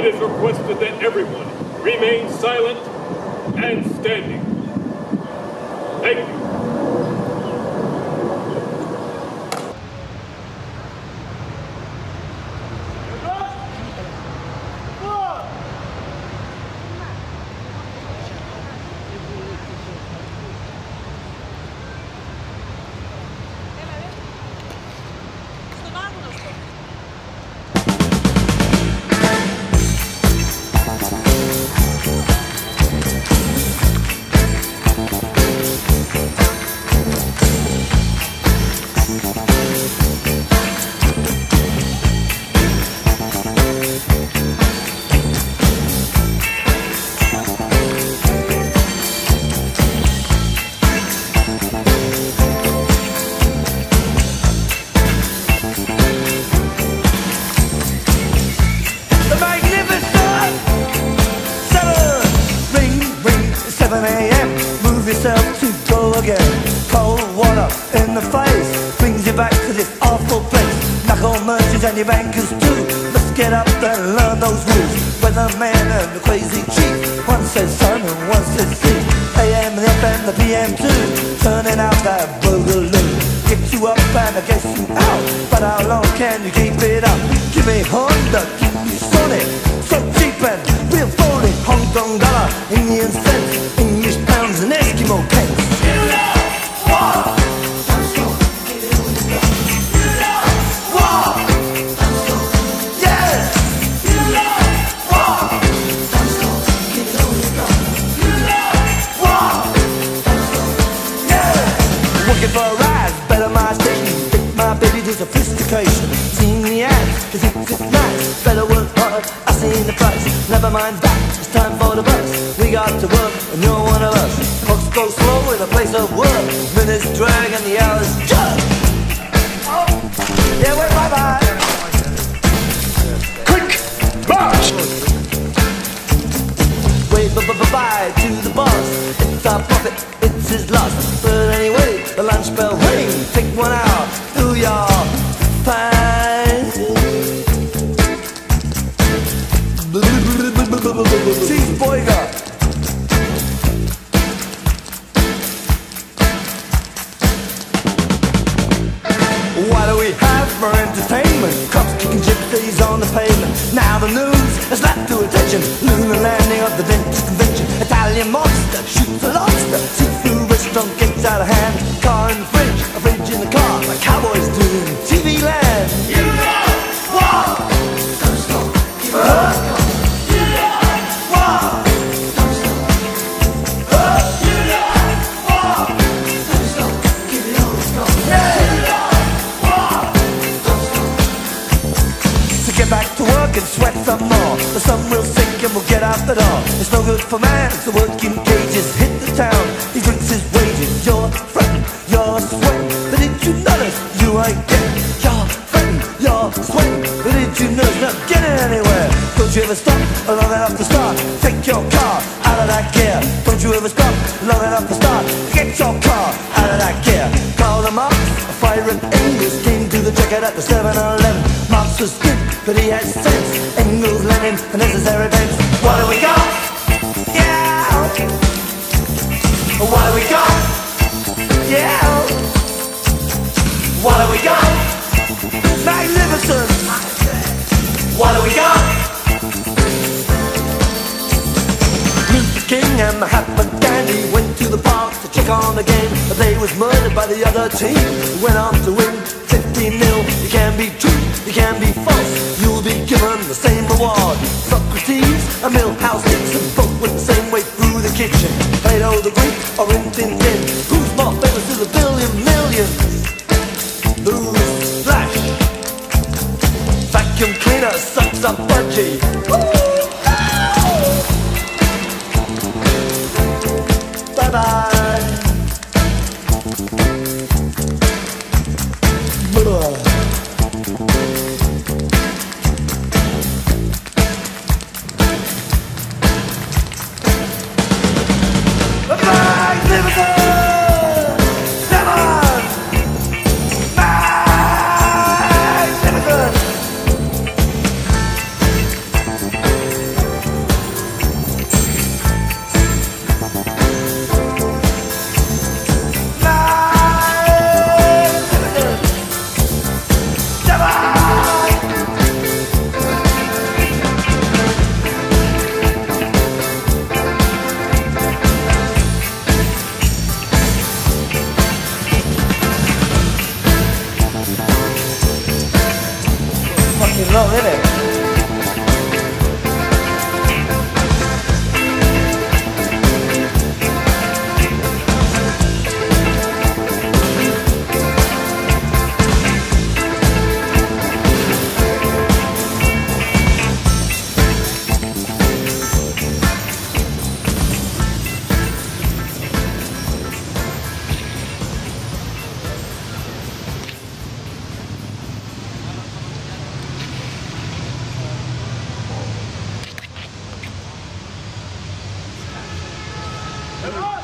it is requested that everyone remain silent and standing. Thank you. And your bankers too. Let's get up and learn those rules. Weatherman and the crazy chief. One says sun and one says sea. AM, the FM, the PM too. Turning out that boogaloo. Get you up and I guess you out. But how long can you keep it up? Give me Honda, give me Sonic. So cheap and real phony. Hong Kong dollar, Indian cents, English pounds and Eskimo pence. For a ride, better my station. Take my baby to sophistication. Seen the ads, cause it's nice. Better work hard, I seen the price. Never mind that, it's time for the bus. We got to work, and you're one of us. Clocks go slow in a place of work. Minutes drag and the hours jug. Yeah, wait, bye-bye. Quick march! Wave bye-bye to the boss. It's our profit, it's his loss. But anyway, the lunch bell ring. Take 1 hour, do your fine. Cheeseburger. What do we have for entertainment? Cops kicking gypsies on the pavement. Now the news has slapped to attention. Lunar landing of the dentist convention. Italian monster shoots a lobster. Seafood restaurant gets out of hand. Car in the fridge, a fridge in the car. Like cowboys do in TV land. You know what? Don't stop. You know what? You know what? Don't stop. You know what? Don't stop. Give it all it's got. Yeah. You know what? Don't stop. So get back to work and sweat some more. The sun will sink and we'll get out the door. It's no good for man, so working cages hit the town. He drinks his wages. You're fretting, you're sweating. But did you notice you ain't getting? You're fretting, you're sweating. But did you notice not getting anywhere? Don't you ever stop long enough to start? Take your car out of that gear. Don't you ever stop long enough to start? Get your car out of that gear. Call them up, a fire and Engels came to the checkout at the 7-Eleven. Marx was good, but he had sense. Engels, Lenin, and necessary events. What do we got? Yeah. What do we got? Yeah. What do we got? Magnificent. What do we got? Luther King and Mahatma Gandhi went to the park to check on the game. But they was murdered by the other team. Went on to win 15-0. You can be true, you can be false. You'll be given the same reward. Socrates and Milhouse Dixon both went the same way through the kitchen. Plato the Greek or Rin Tin Tin. Who's more famous to the billion millions? Who's Flash? Vacuum cleaner sucks up budgie. Bye-bye. Come on!